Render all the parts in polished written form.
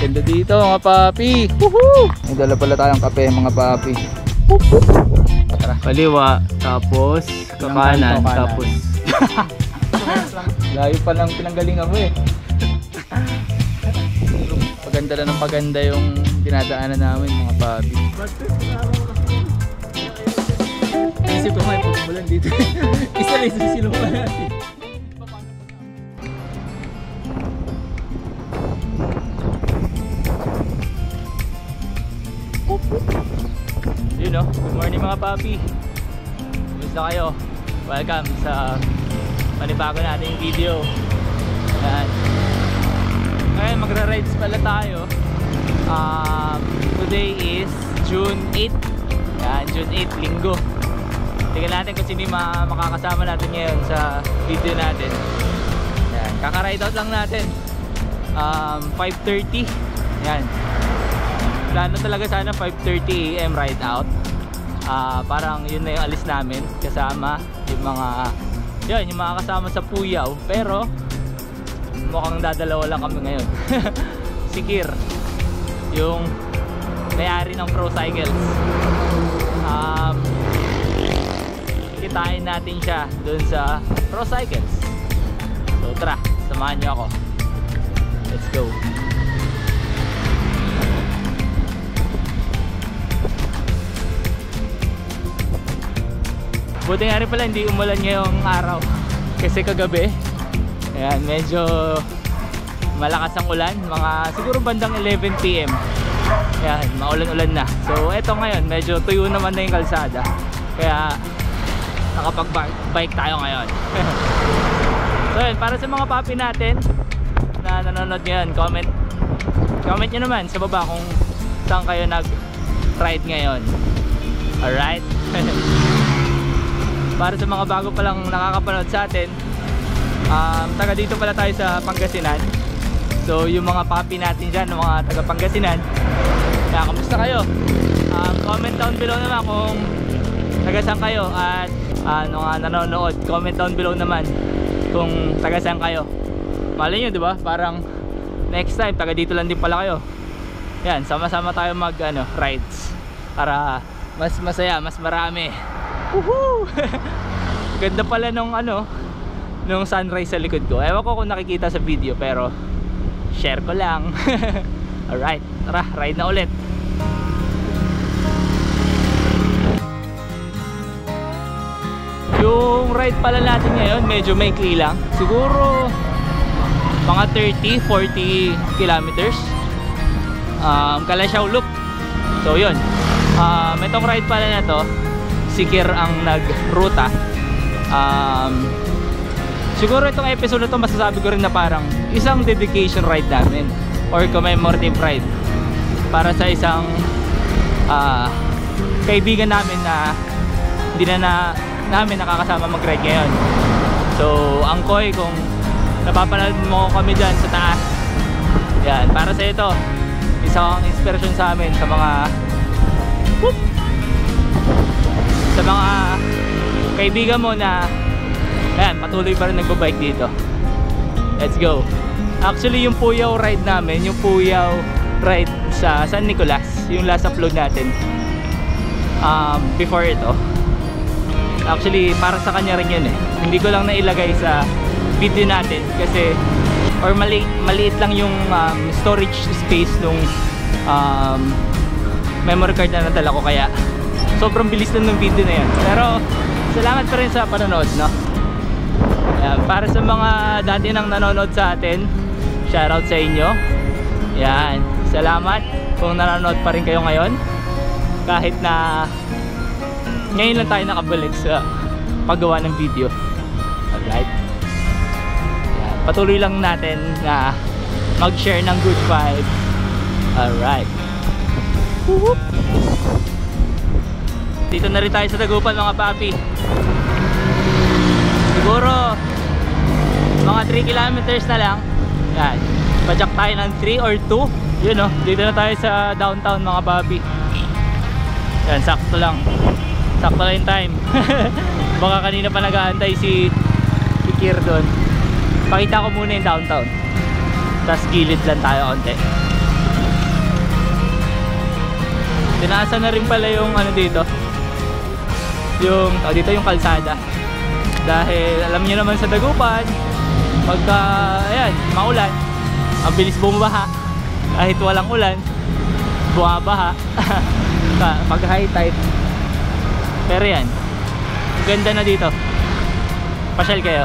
Ganda dito mga papi. Woohoo! May dala pala tayong kape mga papi. Tara. Kaliwa, tapos kakanan, tapos layo pa lang pinanggalingan mo eh. Paganda na ng paganda yung dinadaanan namin mga papi. Isip ko nga yung pagbulan dito. Isa lang sa sinupa natin. Yun o, good morning mga papi. Gusto kayo? Welcome sa panibago nating video. Yan. Ngayon magra-rides pala tayo. Today is June 8. Yan, June 8, linggo. Tingnan natin kung sino makakasama natin ngayon sa video natin. Yan, kaka-ride out lang natin. 5:30. Yan. Plano talaga sana 5:30 AM ride out. Parang yun na yung alis namin kasama yung mga kasama sa Puyaw, pero mukhang dadalawa lang kami ngayon. Si Kir, yung may-ari ng Pro Cycles. Kitain natin siya dun sa Pro Cycles. So tara, samahan niyo ako. Let's go. Buti nga rin pala hindi umulan ngayong araw. Kasi kagabi, ayan, medyo malakas ang ulan. Siguro bandang 11 PM. Ayan, maulan-ulan na. So eto ngayon, medyo tuyo naman na yung kalsada. Kaya nakapag-bike tayo ngayon. So yun, para sa mga papi natin na nanonood ngayon, comment nyo naman sa baba kung saan kayo nag-ride ngayon. Alright? Para sa mga bago palang nakakapanood sa atin, taga dito pala tayo sa Pangasinan. So yung mga papi natin dyan, mga taga Pangasinan, kaya kamusta kayo? Comment down below naman kung taga saan kayo, at nanonood, comment down below naman kung taga saan kayo. Malay nyo, diba? Parang next time taga dito lang din pala kayo. Yan, sama-sama tayo rides para mas masaya, mas marami. Woohoo! Ganda pala nung sunrise sa likod ko. Ewan ko kung nakikita sa video, pero share ko lang. Alright, tara, ride na ulit. Yung ride pala natin ngayon medyo maikli lang. Siguro mga 30-40 kilometers. Kalasyaw Loop. So yun, itong ride pala na to, si Kir ang nagruta. Siguro itong episode na to, masasabi ko rin na parang isang dedication ride namin or commemorative ride para sa isang kaibigan namin na hindi na namin nakakasama mag-ride ngayon. So Angkoy, kung napapanood mo kami dyan sa taas, yan, para sa ito, isang inspirasyon sa amin, sa mga kaibigan mo na ayan, patuloy pa rin nagbabike dito. Let's go. Actually yung Puyaw ride namin, yung Puyaw ride sa San Nicolas, yung last upload natin, before ito, actually para sa kanya rin yun eh. Hindi ko lang nailagay sa video natin kasi maliit lang yung storage space nung memory card na nadala ko, kaya sobrang bilis lang ng video na yan. Pero salamat pa rin sa panonood, no? Ayan, para sa mga dati nang nanonood sa atin, shoutout sa inyo. Yan, salamat kung nanonood pa rin kayo ngayon. Kahit na ngayon lang tayo nakabalik sa paggawa ng video. Alright. Ayan, patuloy lang natin na mag-share ng good vibes. Alright. Woohoo! Dito na rin tayo sa Dagupan mga papi. Siguro mga 3 kilometers na lang. Yan, padyak tayo ng 3 or 2. Yun o, dito na tayo sa downtown mga papi. Yan, sakto lang yung time. Baka kanina pa nag-aantay si Kir doon. Pakita ko muna yung downtown, tapos gilid lang tayo konti. Tinaasan na rin pala yung ano dito. Yung dito yung kalsada. Dahil alam niyo naman sa Dagupan, pagka ayan, maulan, ang bilis bumabaha. Kahit walang ulan, bumabaha. Pag high tide. Pero yan, ganda na dito. Pasyal kayo.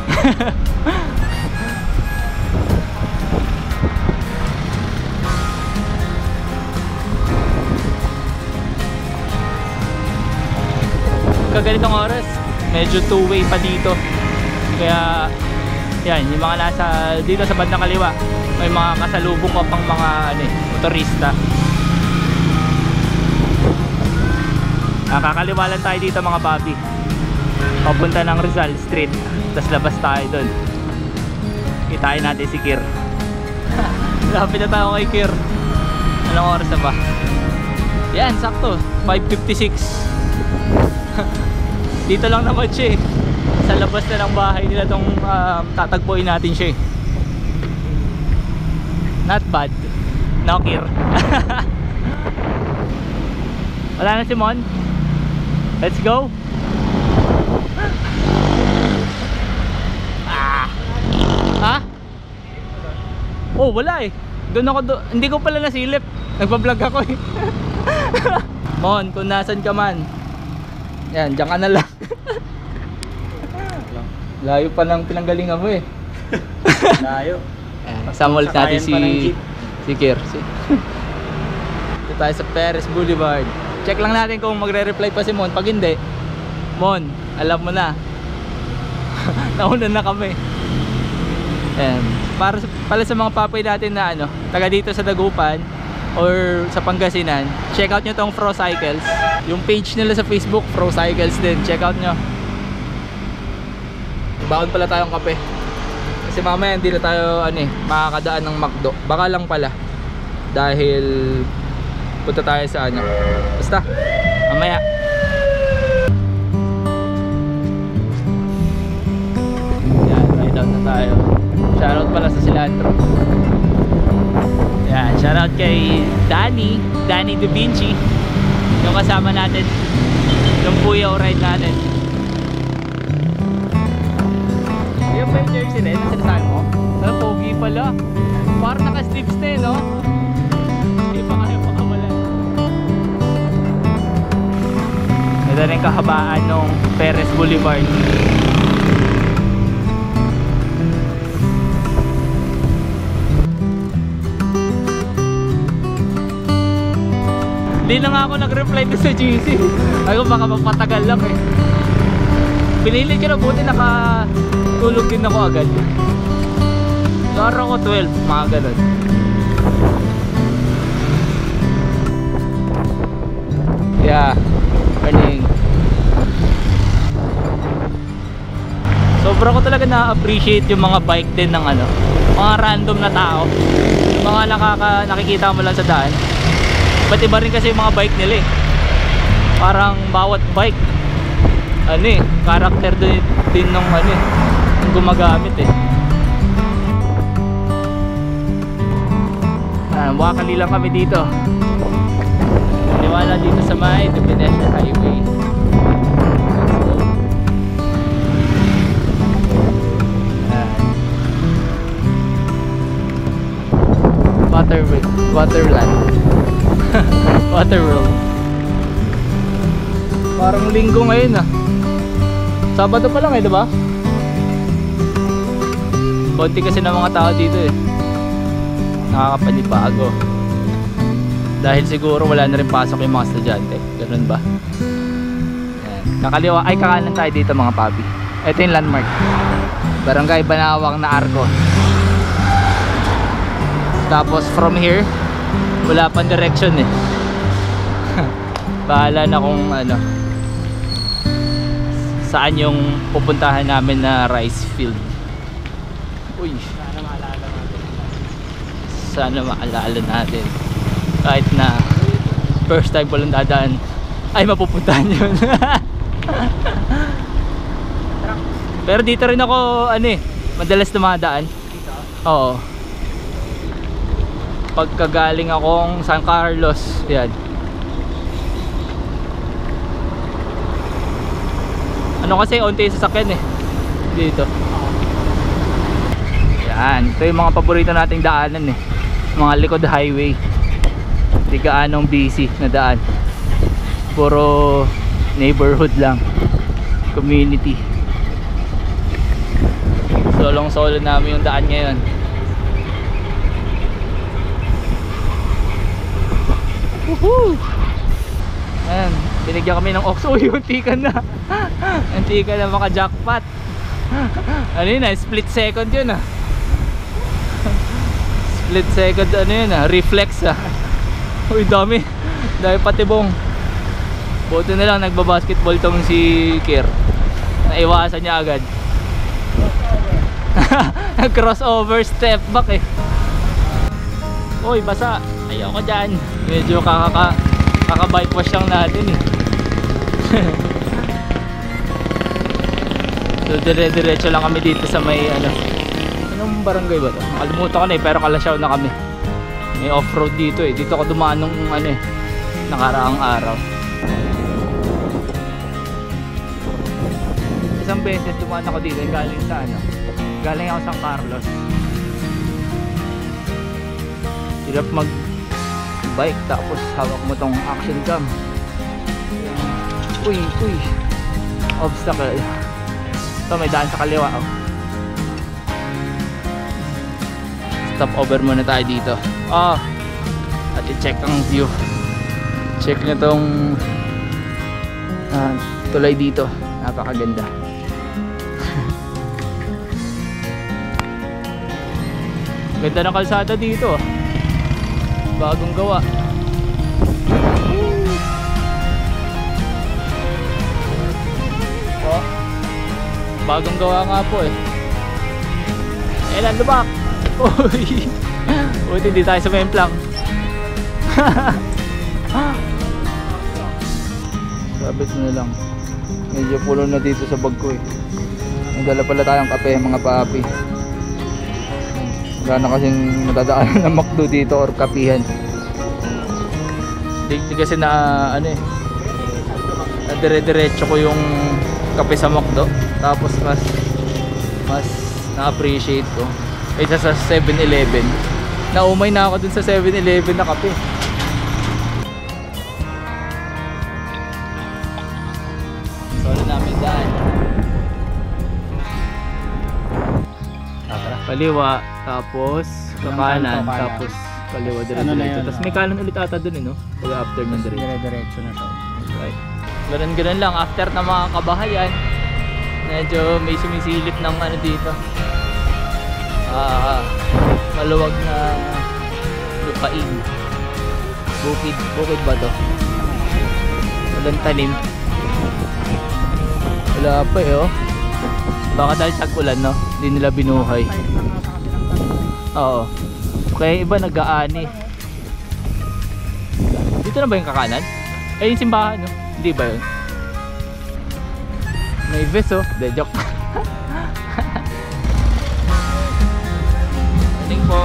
Ganitong oras, medyo two-way pa dito. Kaya yan, yung mga nasa dito sa bandang kaliwa, may mga kasalubong pa pang mga motorista. Kakaliwa lang tayo dito mga papi. Papunta ng Rizal Street. Tapos labas tayo doon. Kitain natin si Kir. Lapit na tayo kay Kir. Anong oras na ba? Yan, sakto 5:56. Dito lang naman siya eh. Sa labas na ng bahay nila tong tatagpuin natin siya eh. Not bad. No, Kir. Wala na si Mon. Let's go. Ha? Oh, wala eh. Doon ako hindi ko pala nasilip. Nagpa-vlog ako eh. Mon, kung nasan ka man. Yan, diyan ka na lang. Layo pa ng pinanggalingan mo eh. Layo. Kasama ulit natin si Kir. Dito tayo sa Perez Boulevard. Check lang natin kung magre-reply pa si Mon. Pag hindi, Mon, alam mo na. Nauna na kami. Ayan. Para sa mga papay natin na taga dito sa Dagupan or sa Pangasinan, check out nyo tong Fro Cycles. Yung page nila sa Facebook, Fro Cycles din. Check out nyo. Baon pala tayong kape. Kasi mamaya hindi na tayo makakadaan ng McDo. Baka lang pala. Dahil punta tayo sa basta, mamaya. Yan, ride out na tayo. Shoutout pala sa Cilantro. Yan, shoutout kay Danny Da Vinci. Yung kasama natin, yung Puyaw ride natin. Yung pa yung jersey rin na sinasabi mo? Pero pogi pala. Parang naka-sleeves na no? Hindi pa kaya pakawalan. Ito rin kahabaan ng Perez Boulevard. Hindi na nga ako nag-reply sa GC. Ako baka magpatagal lang eh. Pinili ko na, buti nakatulog din ako agad. So araw ko 12, mga ganun. Yeah, morning. Sobra ko talaga na-appreciate yung mga bike din ng mga random na tao. Yung mga nakikita mo lang sa daan. Ba't iba rin kasi yung mga bike nila eh. Parang bawat bike karakter din nung yung gumagamit eh. Wakali lang kami dito. Niwala dito sa may Venecia Highway. Waterland. Waterworld. Parang linggo ngayon Sabado pa lang diba? Konti kasi ng mga tao dito eh. Nakakapanibago. Dahil siguro wala na rin pasok yung mga estudyante. Ganun ba? Ayan. Kakaliwa, kakanan tayo dito mga papi. Ito yung landmark. Barangay Banawang na Arco. Tapos from here, wala pang direction eh. Bahala na kung saan yung pupuntahan namin na rice field. Uy, sana maalala natin. Kahit na first time ko lang dadaan, ay mapupuntahan yun. Pero dito rin ako madalas dumadaan. Oo. Pagkagaling akong San Carlos, yan. Ano kasi, onti yung sasakyan eh. Dito. Yan. Ito yung mga paborito nating daanan eh. Mga likod highway. Hindi kaanong busy na daan. Puro neighborhood lang. Community. Solong solo namin yung daan ngayon. Woohoo! Ayan, binigyan kami ng OXO. Yung tikan na. Yung tikan na maka-jackpot. Ano yun ah, split second yun ah. Split second ano yun ah, reflex ah. Uy, dami. Dami patibong. Buti na lang nagbabasketball tong si Kier. Naiwasan niya agad. Crossover step back eh. Uy, basa. Ayoko dyan. Medyo kaka-bypass lang natin eh. So dire-diretso lang kami dito sa may ano. Anong barangay ba ito? Nakalimutan ko na eh, pero Kalasyaw na kami. May off-road dito eh. Dito ako dumaan nung ano eh, nakaraang araw. Isang beses dumaan ako dito galing sa ano. Galing ako sa San Carlos. Hirap mag bike tapos hawak mo tong action cam. Uy, obstacle. Ito may daan sa kaliwa oh. Stop over muna tayo dito. At i-check ang view. Check nyo tong tulay dito. Napakaganda. Ganda ng kalsada dito. Bagong gawa. Bagong gawa nga po eh. Lubak. Uy. Buti hindi tayo sa memplang. Sabit na lang. Medyo pulo na dito sa bag ko eh. Nagdala pala tayong kape mga papi. Wala na kasing matadaanan ng McDo dito or kapihan. Di kasi na ano eh, dire-diretso ko yung kape sa McDo. Tapos mas na-appreciate ko kaysa sa 7-Eleven. Naumay na ako dun sa 7-Eleven na kape. Solo namin daan. Kaliwa, tapos kakanan, tapos kaliwa diretso. Tapos may kanan ulit ata dun eh, no? Kaya after ng Dire-diretso na to. Right. Ganun lang, after na mga kabahayan, medyo may sumisilip ng ano dito. Maluwag na lupain. Bukid ba to? Walang tanim. Wala pa eh oh. Baka dahil tag-ulan no, hindi nila binuhay. Oo. Kaya iba nag-aani. Dito na ba yung kakanan? Eh yung simbahan no? Hindi ba yun? May ves oh. De joke. Ating po.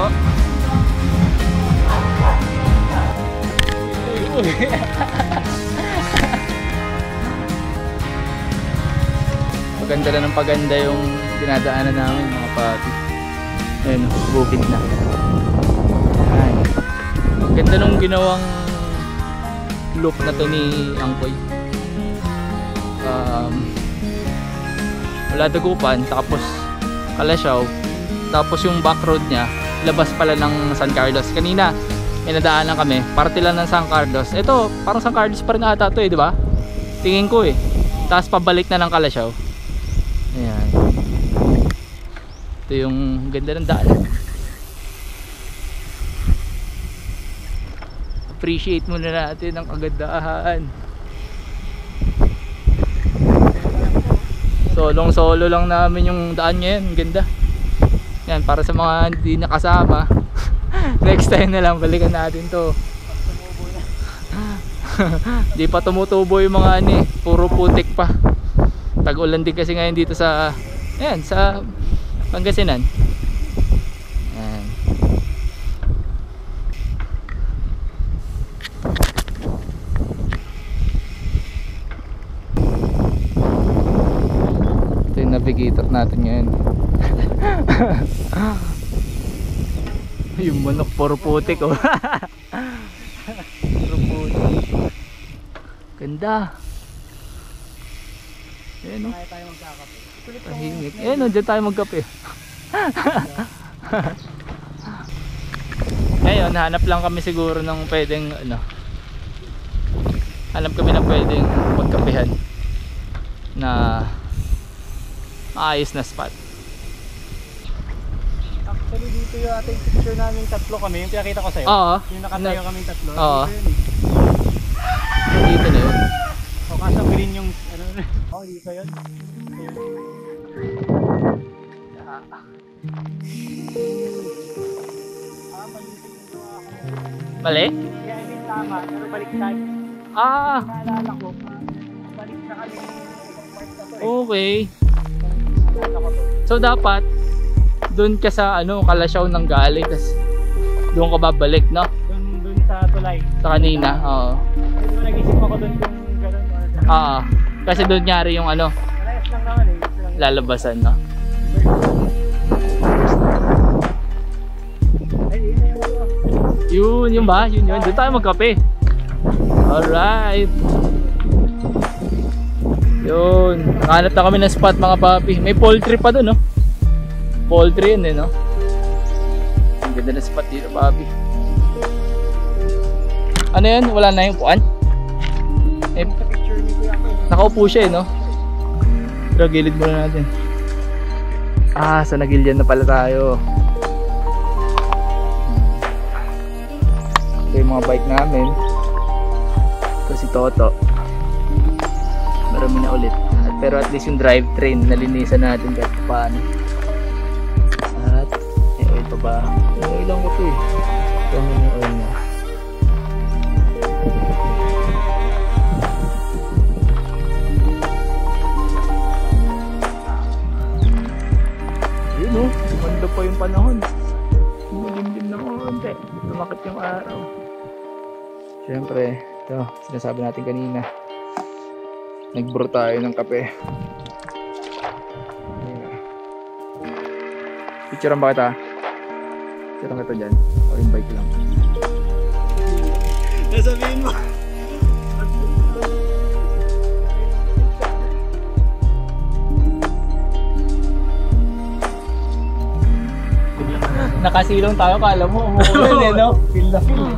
Paganda na ng paganda yung dinadaanan namin mga papi. Ayun, bukid na. Ay. Ganda nung ginawang loop na to ni Angkoy. Wala Dagupan, tapos Kalasyaw, tapos yung back road niya, labas pala ng San Carlos. Kanina, may nadaanan kami, parte lang ng San Carlos. Ito, parang San Carlos pa rin ata to eh, di ba? Tingin ko eh. Tapos pabalik na ng Kalasyaw. Ayan. Ito yung ganda ng daan. Appreciate muna natin ang kagandahan. Solo lang namin yung daan ngayon. Ganda. Yan, para sa mga hindi nakasama. Next time na lang, balikan natin to. Di pa tumutubo yung mga ani, puro putik pa. Tag-ulan din kasi ngayon dito sa ayan, sa Pangasinan. Ayan. navigator natin ngayon. Yung manok puro putik oh. Puro putik. Ganda. Ayan o. Kaya tayo magkakape. Tahimik. Ayan o, dyan tayo magkape. Ngayon, hanap lang kami siguro ng pwedeng ano. Hanap kami ng pwedeng magkapehan na maayos na spot. Actually dito yung ating picture namin tatlo kami, yung pinakita ko sa'yo. Oo. Yung nakatayo kaming tatlo. Oo. Dito yun Dito na yun. O kaso green yung ano. Oo, dito yun. Mali? Kaya I mean tama, pero baliktad. Ah, Naalala ko, balik na kami ibang part na to eh. okay. Naalala ko to. So dapat doon ka sa ano, Kalasyaw ng galing, tas doon ka babalik, no? Dun sa tulay. Sa kanina, oo. Pero nag-isip ako dun kung gano'n or Oo. Kasi doon nyari yung ano, Malayas lang naman eh. Ito lang. lalabasan, no? Ay, yun na yung Yun ba? Yun. Doon tayo magkape. Alright. Yun. Nakahanap na kami ng spot mga papi. May poultry pa doon, no? Poultry yun eh, no? Ang ganda na spot dito, papi. Ano yun? Wala na yung puan? Eh, sa picture ni Kuya Ako. nakaupo siya eh, no? Pero gilid muna natin. Ah, sa Nagilian na pala tayo. Ito yung mga bike namin. Ito si Toto. Marami na ulit. Pero at least yung drivetrain nalinisan natin kahit paano. At may oil pa ba? May oil lang ko ito eh. Ito ang may oil na. Yun o, mando pa yung panahon. Malimlim na konti. Lumakit yung araw. Siyempre, ito, sinasabi natin kanina. Nag-brew tayo ng kape. Picturean ba kita? Picturean kita dyan. O yung bike lang. Nasabihin mo. Nakasilong tayo, kala mo umuulan eh, no? Feel na feel.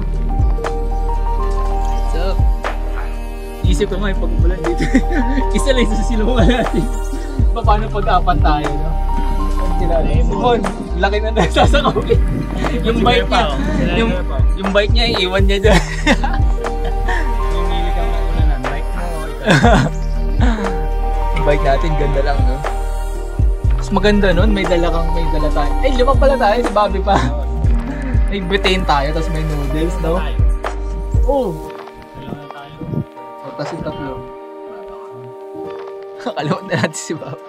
So, isip ko nga yung pag-umulan dito. Isa lang sa silungan natin. Paano pag-apat tayo, no? Simon, laki na nasasakawin. Yung bike niya, yung bike niya, iiwan niya dyan. Pumili ka mauna ng bike mo. Yung bike natin, ganda lang, no? Mas maganda nun, may dala tayo. Ay, lima pala tayo, si Bobby pa. May butane tayo, tapos may noodles, no? Oh! Kailangan tayo. Tapos yung tatlo. Kakalimutan na natin si Bobby.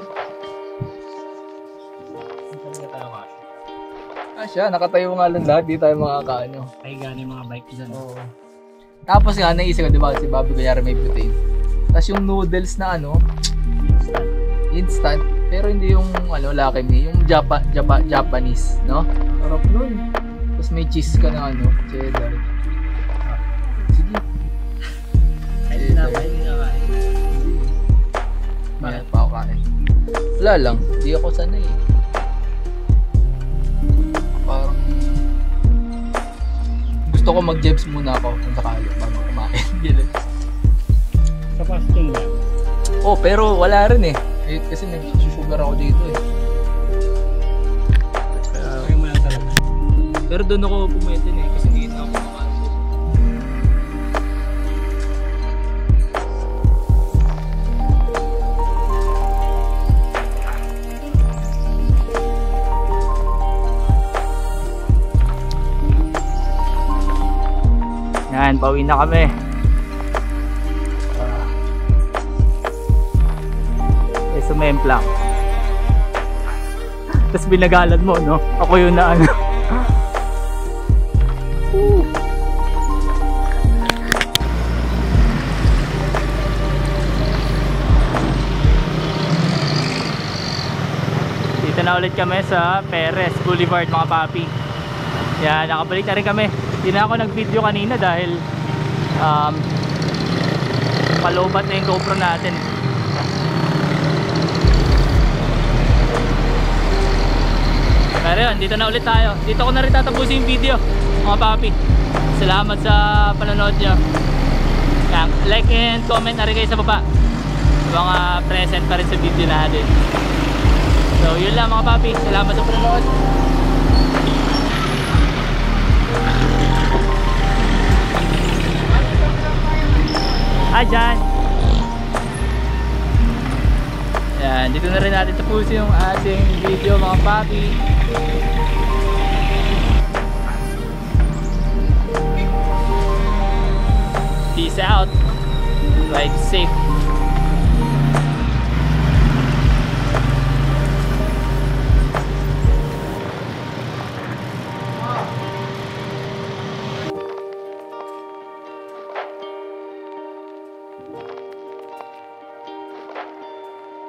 Ah, siya, nakatayo nga lang lahat, di tayo makakaano. Ay gani mga bike dyan. Oo. Tapos nga, naisip ko, di ba, si Bobby kanyari may butane. Tapos yung noodles na ano, instant. Pero hindi yung ano, Lucky Me, yung Japanese, no? Sarap nun. Tapos may cheese ka na ano, cheddar. Sige. Ay na, hindi na kain. Bakit pa ako kain? Wala lang, hindi ako sanay eh. Parang gusto ko mag-jebs muna ako kung sakali bago kumain. Ganun. Sa fasting yan. Oh, pero wala rin eh. Kasi nag-sugar ako dito eh. Kaya mo lang talaga. Pero doon ako pumitin eh, kasi hindi na ako kumakain. Yan, pauwi na kami. Sumemplang. Tapos binagalan mo, no? Ako yun na ano. na ulit kami sa Perez Boulevard mga papi. Yan, nakabalik na rin kami. Hindi na ako nag-video kanina dahil palobat na yung GoPro natin. Pero yun, dito na ulit tayo. Dito ko na rin tatapusin yung video mga papi. Salamat sa panonood nyo. Yan, like and comment na rin kayo sa baba, mga present pa rin sa video natin. So yun lang mga papi, salamat sa panonood. Hi dyan. Yan, dito na rin natin tapusin yung ating video mga papi. Peace out. Ride safe.